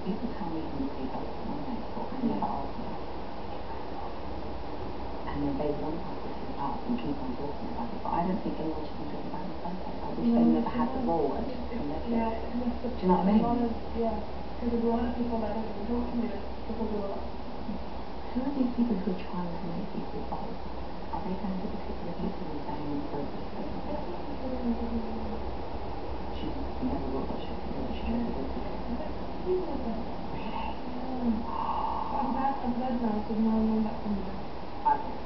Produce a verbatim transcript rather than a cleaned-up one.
People tell me I'm really dope for my next talk. I never ask them. And then they want us to sit up and keep on talking about it. But I don't think anyone should be talking about it in the first place. I wish they never had the role and just left it. Yeah, Do you know what I mean? Of, yeah, because there's a lot of people that have been talking to us because of us. Who are these people who are trying to make people bold? Are they going to particular people and saying, oh, this person? She's never wrote that shit. She tried to do it. Really? I'm glad, I'm glad now, so now I'm not from you. Okay.